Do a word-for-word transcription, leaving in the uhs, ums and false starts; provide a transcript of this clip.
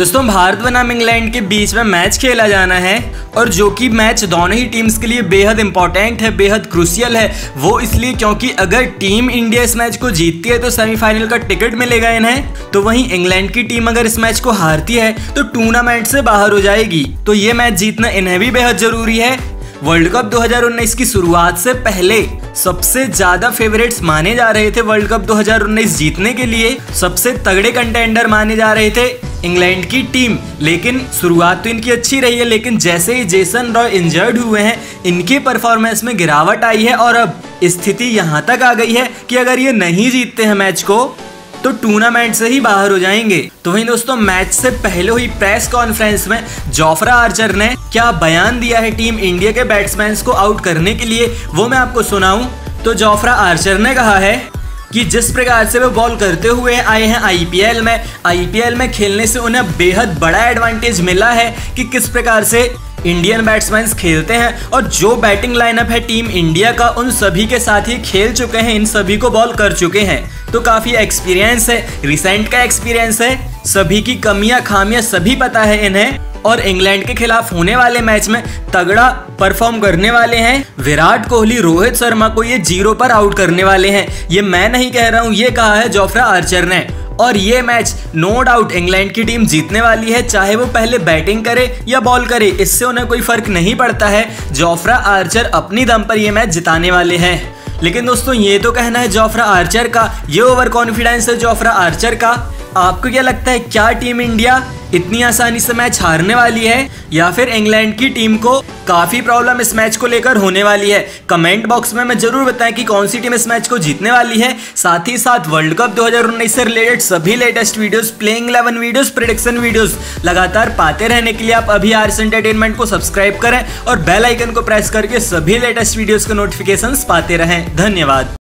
दोस्तों भारत बनाम इंग्लैंड के बीच में मैच खेला जाना है और जो कि मैच दोनों ही टीम्स के लिए बेहद इंपॉर्टेंट है, बेहद क्रूशियल है। वो इसलिए क्योंकि अगर टीम इंडिया इस मैच को जीतती है तो सेमीफाइनल का टिकट मिलेगा इन्हें, तो वहीं इंग्लैंड की टीम अगर इस मैच को हारती है तो टूर्नामेंट से बाहर हो जाएगी। तो ये मैच जीतना इन्हें भी बेहद जरूरी है। वर्ल्ड कप दो हज़ार उन्नीस की शुरुआत से पहले सबसे ज्यादा फेवरेट्स माने जा रहे थे वर्ल्ड कप दो हज़ार उन्नीस जीतने के लिए, सबसे तगड़े कंटेंडर माने जा रहे थे इंग्लैंड की टीम। लेकिन शुरुआत तो इनकी अच्छी रही है, लेकिन जैसे ही जेसन रॉय इंजर्ड हुए हैं इनके परफॉर्मेंस में गिरावट आई है और अब स्थिति यहाँ तक आ गई है कि अगर ये नहीं जीतते हैं मैच को तो टूर्नामेंट से ही बाहर हो जाएंगे। तो वहीं दोस्तों मैच से पहले हुई प्रेस कॉन्फ्रेंस में जोफ्रा आर्चर ने क्या बयान दिया है टीम इंडिया के बैट्समैन को आउट करने के लिए, वो मैं आपको सुनाऊं। तो जोफ्रा आर्चर ने कहा है कि जिस प्रकार से वो बॉल करते हुए आए हैं आईपीएल में आईपीएल में खेलने से उन्हें बेहद बड़ा एडवांटेज मिला है कि किस प्रकार से इंडियन बैट्समैन खेलते हैं और जो बैटिंग लाइनअप है टीम इंडिया का उन सभी के साथ ही खेल चुके हैं, इन सभी को बॉल कर चुके हैं। तो काफ़ी एक्सपीरियंस है, रिसेंट का एक्सपीरियंस है, सभी की कमियां खामियां सभी पता है इन्हें और इंग्लैंड के खिलाफ होने वाले मैच में तगड़ा परफॉर्म करने वाले हैं। विराट कोहली, रोहित शर्मा को ये जीरो पर आउट करने वाले हैं। ये मैं नहीं कह रहा हूँ, ये कहा है जोफ्रा आर्चर ने। और ये मैच नो डाउट इंग्लैंड की टीम जीतने वाली है, चाहे वो पहले बैटिंग करे या बॉल करे, इससे उन्हें कोई फर्क नहीं पड़ता है। जोफ्रा आर्चर अपनी दम पर ये मैच जिताने वाले हैं। लेकिन दोस्तों ये तो कहना है जोफ्रा आर्चर का, ये ओवर कॉन्फिडेंस है जोफ्रा आर्चर का। आपको क्या लगता है, क्या टीम इंडिया इतनी आसानी से मैच हारने वाली है या फिर इंग्लैंड की टीम को काफी प्रॉब्लम इस मैच को लेकर होने वाली है? कमेंट बॉक्स में मैं जरूर बताएं कि कौन सी टीम इस मैच को जीतने वाली है। साथ ही साथ वर्ल्ड कप दो हज़ार उन्नीस से रिलेटेड सभी latest videos, playing eleven videos, prediction videos लगातार पाते रहने के लिए आप अभी आर्स एंटरटेनमेंट को सब्सक्राइब करें और बेल आइकन को प्रेस करके सभी लेटेस्ट वीडियोस के नोटिफिकेशंस पाते रहें। धन्यवाद।